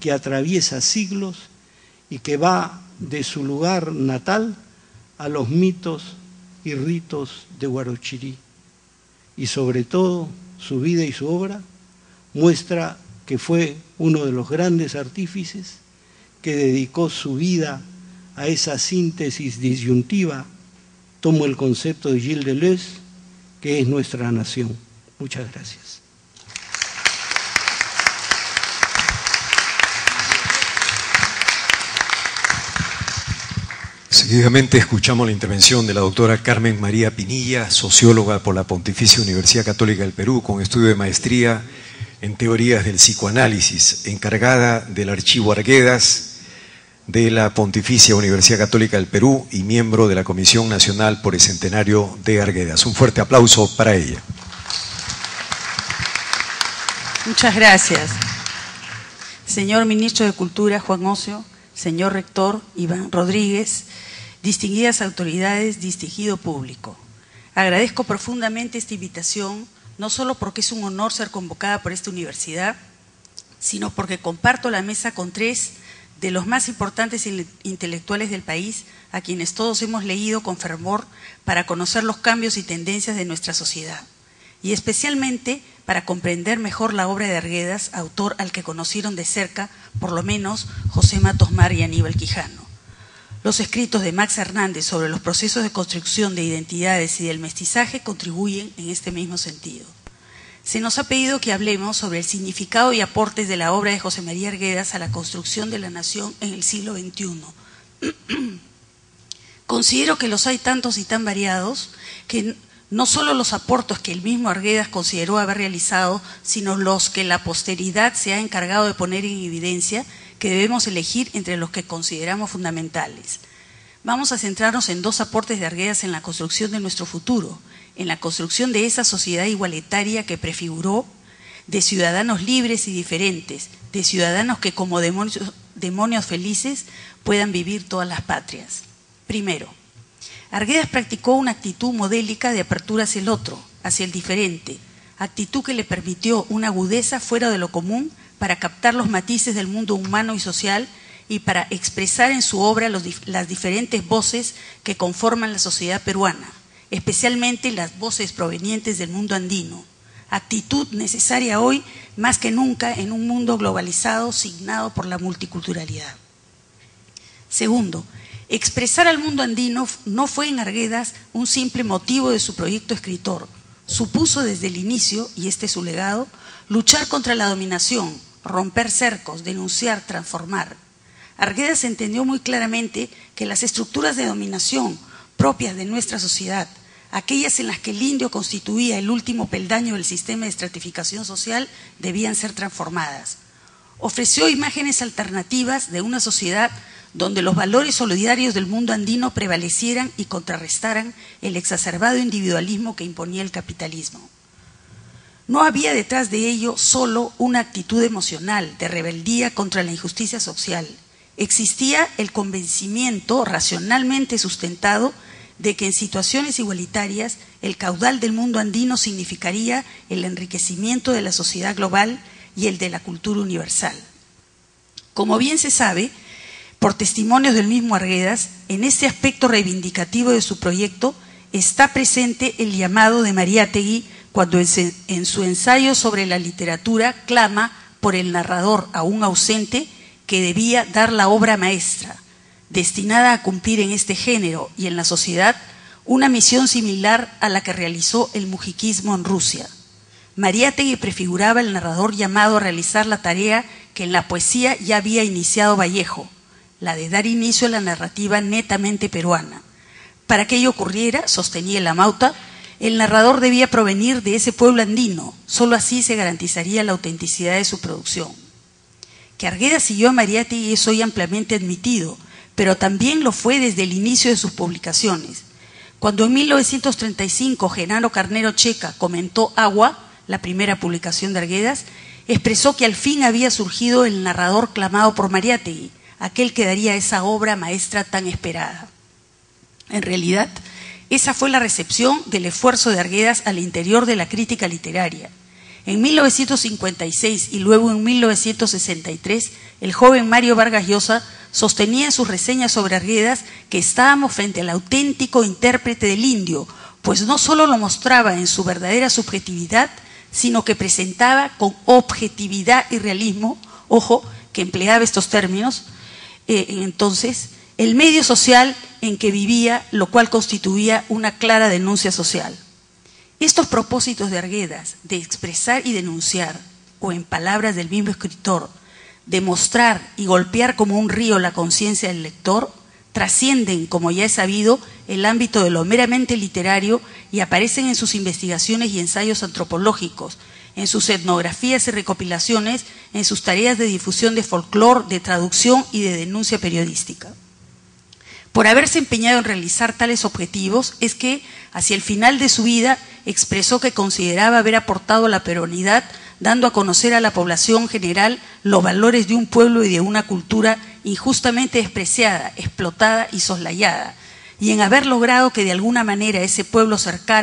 que atraviesa siglos y que va de su lugar natal a los mitos y ritos de Huarochirí. Y sobre todo, su vida y su obra muestra que fue uno de los grandes artífices que dedicó su vida a esa síntesis disyuntiva. Tomo el concepto de Gilles Deleuze, que es nuestra nación. Muchas gracias. Seguidamente escuchamos la intervención de la doctora Carmen María Pinilla, socióloga por la Pontificia Universidad Católica del Perú, con estudio de maestría en teorías del psicoanálisis, encargada del Archivo Arguedas de la Pontificia Universidad Católica del Perú y miembro de la Comisión Nacional por el Centenario de Arguedas. Un fuerte aplauso para ella. Muchas gracias. Señor Ministro de Cultura, Juan Ocio, señor Rector, Iván Rodríguez, distinguidas autoridades, distinguido público. Agradezco profundamente esta invitación, no solo porque es un honor ser convocada por esta universidad, sino porque comparto la mesa con tres de los más importantes intelectuales del país, a quienes todos hemos leído con fervor para conocer los cambios y tendencias de nuestra sociedad, y especialmente para comprender mejor la obra de Arguedas, autor al que conocieron de cerca, por lo menos, José Matos Mar y Aníbal Quijano. Los escritos de Max Hernández sobre los procesos de construcción de identidades y del mestizaje contribuyen en este mismo sentido. Se nos ha pedido que hablemos sobre el significado y aportes de la obra de José María Arguedas a la construcción de la nación en el siglo XXI. Considero que los hay tantos y tan variados que no solo los aportes que el mismo Arguedas consideró haber realizado, sino los que la posteridad se ha encargado de poner en evidencia, que debemos elegir entre los que consideramos fundamentales. Vamos a centrarnos en dos aportes de Arguedas en la construcción de nuestro futuro, en la construcción de esa sociedad igualitaria que prefiguró, de ciudadanos libres y diferentes, de ciudadanos que como demonios felices puedan vivir todas las patrias. Primero, Arguedas practicó una actitud modélica de apertura hacia el otro, hacia el diferente, actitud que le permitió una agudeza fuera de lo común para captar los matices del mundo humano y social y para expresar en su obra las diferentes voces que conforman la sociedad peruana, especialmente las voces provenientes del mundo andino, actitud necesaria hoy más que nunca en un mundo globalizado signado por la multiculturalidad. Segundo, expresar al mundo andino no fue en Arguedas un simple motivo de su proyecto escritor, supuso desde el inicio, y este es su legado, luchar contra la dominación, romper cercos, denunciar, transformar. Arguedas entendió muy claramente que las estructuras de dominación propias de nuestra sociedad, aquellas en las que el indio constituía el último peldaño del sistema de estratificación social, debían ser transformadas. Ofreció imágenes alternativas de una sociedad donde los valores solidarios del mundo andino prevalecieran y contrarrestaran el exacerbado individualismo que imponía el capitalismo. No había detrás de ello solo una actitud emocional de rebeldía contra la injusticia social. Existía el convencimiento racionalmente sustentado de que en situaciones igualitarias el caudal del mundo andino significaría el enriquecimiento de la sociedad global y el de la cultura universal. Como bien se sabe, por testimonios del mismo Arguedas, en este aspecto reivindicativo de su proyecto está presente el llamado de Mariátegui cuando en su ensayo sobre la literatura clama por el narrador aún ausente que debía dar la obra maestra, destinada a cumplir en este género y en la sociedad una misión similar a la que realizó el mujiquismo en Rusia. Mariátegui prefiguraba el narrador llamado a realizar la tarea que en la poesía ya había iniciado Vallejo, la de dar inicio a la narrativa netamente peruana. Para que ello ocurriera, sostenía el Amauta, el narrador debía provenir de ese pueblo andino, solo así se garantizaría la autenticidad de su producción. Que Arguedas siguió a Mariátegui es hoy ampliamente admitido, pero también lo fue desde el inicio de sus publicaciones. Cuando en 1935 Genaro Carnero Checa comentó Agua, la primera publicación de Arguedas, expresó que al fin había surgido el narrador clamado por Mariátegui, aquel que daría esa obra maestra tan esperada. En realidad, esa fue la recepción del esfuerzo de Arguedas al interior de la crítica literaria. En 1956 y luego en 1963, el joven Mario Vargas Llosa sostenía en sus reseñas sobre Arguedas que estábamos frente al auténtico intérprete del indio, pues no solo lo mostraba en su verdadera subjetividad, sino que presentaba con objetividad y realismo, ojo, que empleaba estos términos, entonces, el medio social en que vivía, lo cual constituía una clara denuncia social. Estos propósitos de Arguedas, de expresar y denunciar, o en palabras del mismo escritor, de mostrar y golpear como un río la conciencia del lector, trascienden, como ya es sabido, el ámbito de lo meramente literario y aparecen en sus investigaciones y ensayos antropológicos, en sus etnografías y recopilaciones, en sus tareas de difusión de folclore, de traducción y de denuncia periodística. Por haberse empeñado en realizar tales objetivos, es que, hacia el final de su vida, expresó que consideraba haber aportado a la peruanidad, dando a conocer a la población general los valores de un pueblo y de una cultura injustamente despreciada, explotada y soslayada, y en haber logrado que de alguna manera ese pueblo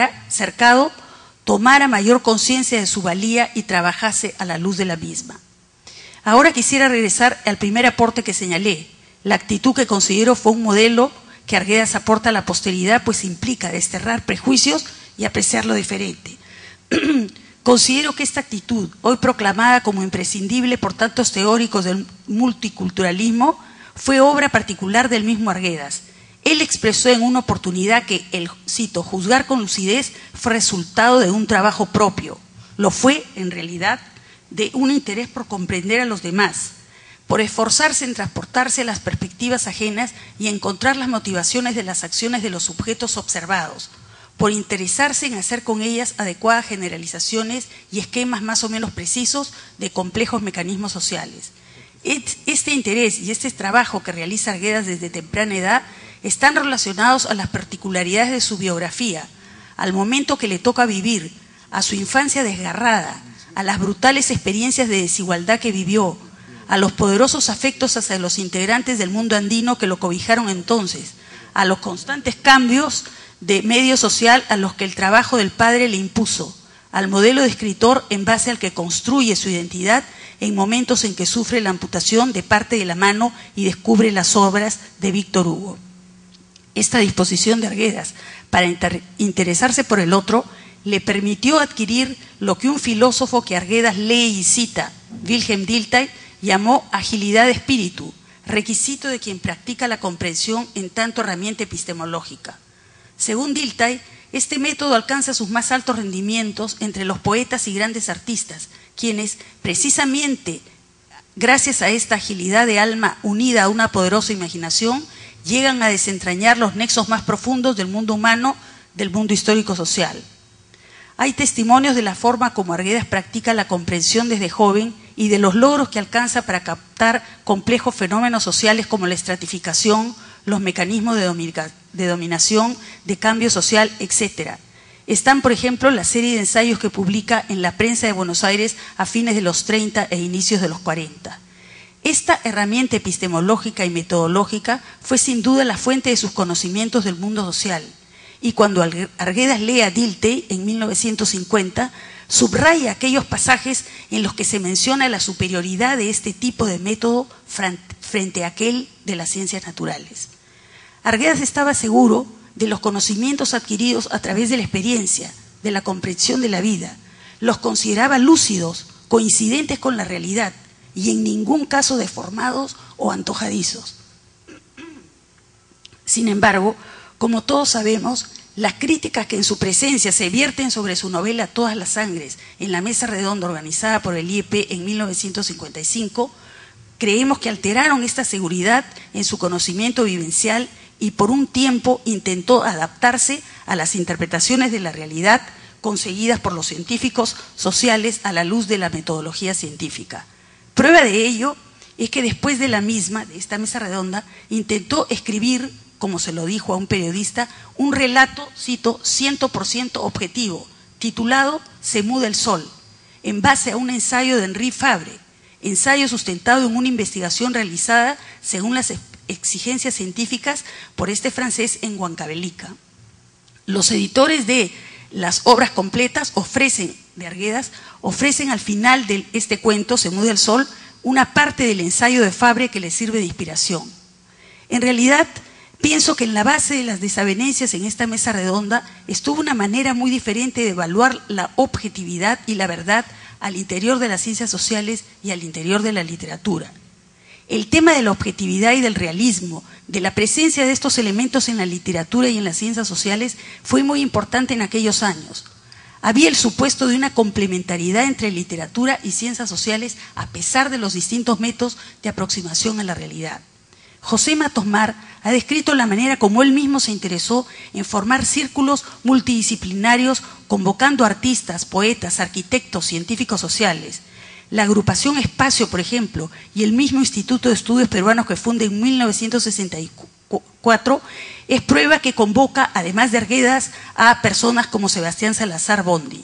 cercado tomara mayor conciencia de su valía y trabajase a la luz de la misma. Ahora quisiera regresar al primer aporte que señalé, la actitud que considero fue un modelo que Arguedas aporta a la posteridad, pues implica desterrar prejuicios y apreciar lo diferente. Considero que esta actitud, hoy proclamada como imprescindible por tantos teóricos del multiculturalismo, fue obra particular del mismo Arguedas. Él expresó en una oportunidad que el, cito, juzgar con lucidez fue resultado de un trabajo propio. Lo fue, en realidad, de un interés por comprender a los demás, por esforzarse en transportarse a las perspectivas ajenas y encontrar las motivaciones de las acciones de los sujetos observados, por interesarse en hacer con ellas adecuadas generalizaciones y esquemas más o menos precisos de complejos mecanismos sociales. Este interés y este trabajo que realiza Arguedas desde temprana edad están relacionados a las particularidades de su biografía, al momento que le toca vivir, a su infancia desgarrada, a las brutales experiencias de desigualdad que vivió, a los poderosos afectos hacia los integrantes del mundo andino que lo cobijaron entonces, a los constantes cambios de medio social a los que el trabajo del padre le impuso, al modelo de escritor en base al que construye su identidad en momentos en que sufre la amputación de parte de la mano y descubre las obras de Víctor Hugo. Esta disposición de Arguedas para interesarse por el otro le permitió adquirir lo que un filósofo que Arguedas lee y cita, Wilhelm Dilthey, llamó agilidad de espíritu, requisito de quien practica la comprensión en tanto herramienta epistemológica. Según Dilthey, este método alcanza sus más altos rendimientos entre los poetas y grandes artistas, quienes, precisamente gracias a esta agilidad de alma unida a una poderosa imaginación, llegan a desentrañar los nexos más profundos del mundo humano, del mundo histórico-social. Hay testimonios de la forma como Arguedas practica la comprensión desde joven y de los logros que alcanza para captar complejos fenómenos sociales como la estratificación, los mecanismos de dominación, de cambio social, etc. Están, por ejemplo, la serie de ensayos que publica en la prensa de Buenos Aires a fines de los 30 e inicios de los 40. Esta herramienta epistemológica y metodológica fue sin duda la fuente de sus conocimientos del mundo social. Y cuando Arguedas lee a Dilthey en 1950, subraya aquellos pasajes en los que se menciona la superioridad de este tipo de método frente a aquel de las ciencias naturales. Arguedas estaba seguro de los conocimientos adquiridos a través de la experiencia, de la comprensión de la vida. Los consideraba lúcidos, coincidentes con la realidad y en ningún caso deformados o antojadizos. Sin embargo, como todos sabemos, las críticas que en su presencia se vierten sobre su novela Todas las Sangres en la mesa redonda organizada por el IEP en 1955, creemos que alteraron esta seguridad en su conocimiento vivencial y por un tiempo intentó adaptarse a las interpretaciones de la realidad conseguidas por los científicos sociales a la luz de la metodología científica. Prueba de ello es que después de la misma, de esta mesa redonda, intentó escribir, como se lo dijo a un periodista, un relato, cito, 100% objetivo, titulado Se muda el sol, en base a un ensayo de Henri Fabre, ensayo sustentado en una investigación realizada según las exigencias científicas por este francés en Huancavelica. Los editores de las obras completas ofrecen de Arguedas, ofrecen al final de este cuento, Se muda el sol, una parte del ensayo de Fabre que le sirve de inspiración. En realidad, pienso que en la base de las desavenencias en esta mesa redonda estuvo una manera muy diferente de evaluar la objetividad y la verdad al interior de las ciencias sociales y al interior de la literatura. El tema de la objetividad y del realismo, de la presencia de estos elementos en la literatura y en las ciencias sociales, fue muy importante en aquellos años. Había el supuesto de una complementariedad entre literatura y ciencias sociales a pesar de los distintos métodos de aproximación a la realidad. José Matos Mar ha descrito la manera como él mismo se interesó en formar círculos multidisciplinarios convocando artistas, poetas, arquitectos, científicos sociales. La agrupación Espacio, por ejemplo, y el mismo Instituto de Estudios Peruanos que funda en 1964, es prueba que convoca, además de Arguedas, a personas como Sebastián Salazar Bondi.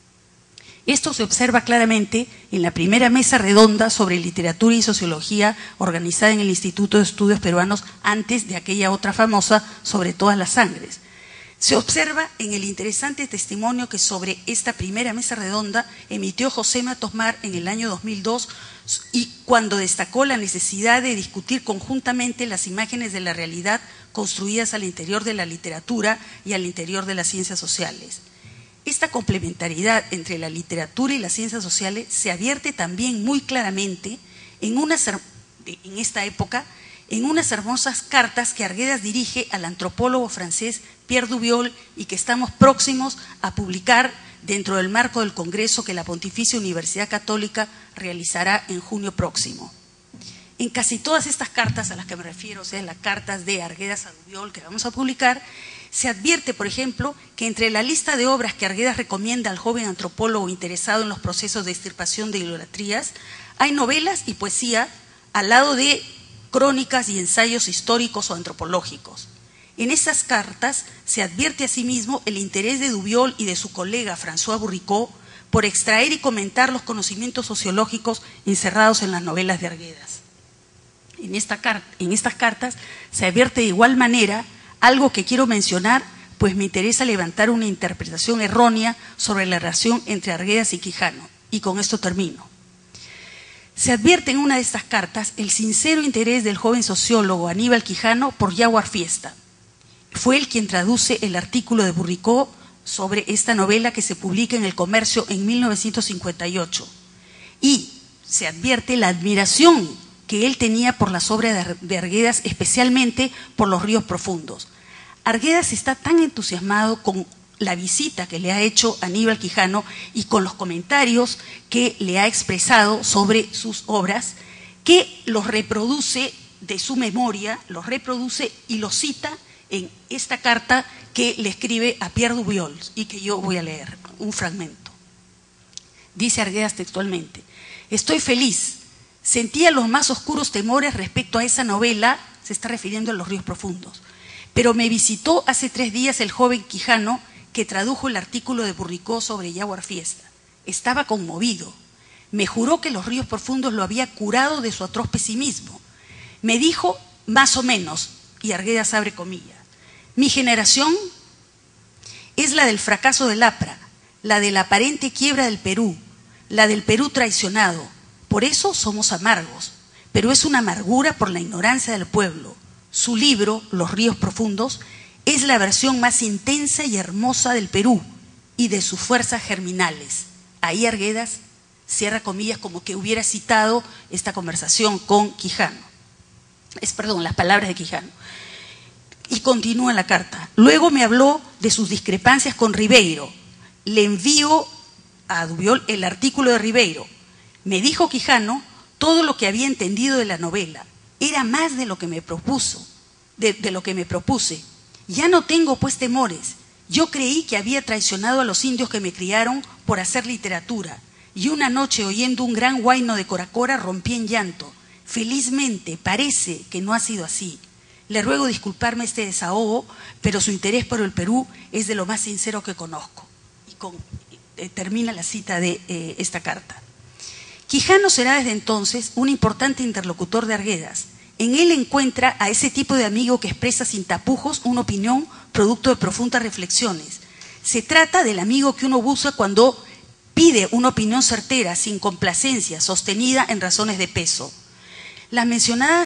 Esto se observa claramente en la primera mesa redonda sobre literatura y sociología organizada en el Instituto de Estudios Peruanos antes de aquella otra famosa sobre todas las sangres. Se observa en el interesante testimonio que sobre esta primera mesa redonda emitió José Matos Mar en el año 2002 y cuando destacó la necesidad de discutir conjuntamente las imágenes de la realidad construidas al interior de la literatura y al interior de las ciencias sociales. Esta complementariedad entre la literatura y las ciencias sociales se advierte también muy claramente en esta época en unas hermosas cartas que Arguedas dirige al antropólogo francés Pierre Duviol y que estamos próximos a publicar dentro del marco del congreso que la Pontificia Universidad Católica realizará en junio próximo. En casi todas estas cartas a las que me refiero, o sea, las cartas de Arguedas a Duviol que vamos a publicar, se advierte, por ejemplo, que entre la lista de obras que Arguedas recomienda al joven antropólogo interesado en los procesos de extirpación de idolatrías, hay novelas y poesía al lado de crónicas y ensayos históricos o antropológicos. En esas cartas se advierte asimismo el interés de Duviol y de su colega François Bourricot por extraer y comentar los conocimientos sociológicos encerrados en las novelas de Arguedas. En estas cartas se advierte de igual manera algo que quiero mencionar, pues me interesa levantar una interpretación errónea sobre la relación entre Arguedas y Quijano, y con esto termino. Se advierte en una de estas cartas el sincero interés del joven sociólogo Aníbal Quijano por Yaguar Fiesta. Fue él quien traduce el artículo de Bourricot sobre esta novela que se publica en El Comercio en 1958. Y se advierte la admiración que él tenía por las obras de Arguedas, especialmente por Los ríos profundos. Arguedas está tan entusiasmado con la visita que le ha hecho Aníbal Quijano y con los comentarios que le ha expresado sobre sus obras, que los reproduce de su memoria, los reproduce y los cita en esta carta que le escribe a Pierre Duviol y que yo voy a leer un fragmento. Dice Arguedas textualmente: estoy feliz, sentía los más oscuros temores respecto a esa novela, se está refiriendo a Los ríos profundos, pero me visitó hace 3 días el joven Quijano que tradujo el artículo de Bourricot sobre Yaguar Fiesta. Estaba conmovido. Me juró que Los ríos profundos lo había curado de su atroz pesimismo. Me dijo, más o menos, y Arguedas abre comillas, mi generación es la del fracaso del APRA, la de la aparente quiebra del Perú, la del Perú traicionado. Por eso somos amargos, pero es una amargura por la ignorancia del pueblo. Su libro, Los ríos profundos, es la versión más intensa y hermosa del Perú y de sus fuerzas germinales. Ahí Arguedas cierra comillas como que hubiera citado esta conversación con Quijano. Las palabras de Quijano. Y continúa la carta. Luego me habló de sus discrepancias con Ribeiro. Le envío a Duviol el artículo de Ribeiro. Me dijo Quijano todo lo que había entendido de la novela. Era más de lo que me propuso, de lo que me propuse. Ya no tengo pues temores. Yo creí que había traicionado a los indios que me criaron por hacer literatura. Y una noche, oyendo un gran huayno de Coracora, rompí en llanto. Felizmente, parece que no ha sido así. Le ruego disculparme este desahogo, pero su interés por el Perú es de lo más sincero que conozco. Y termina la cita de esta carta. Quijano será desde entonces un importante interlocutor de Arguedas. En él encuentra a ese tipo de amigo que expresa sin tapujos una opinión producto de profundas reflexiones. Se trata del amigo que uno busca cuando pide una opinión certera, sin complacencia, sostenida en razones de peso. Las mencionadas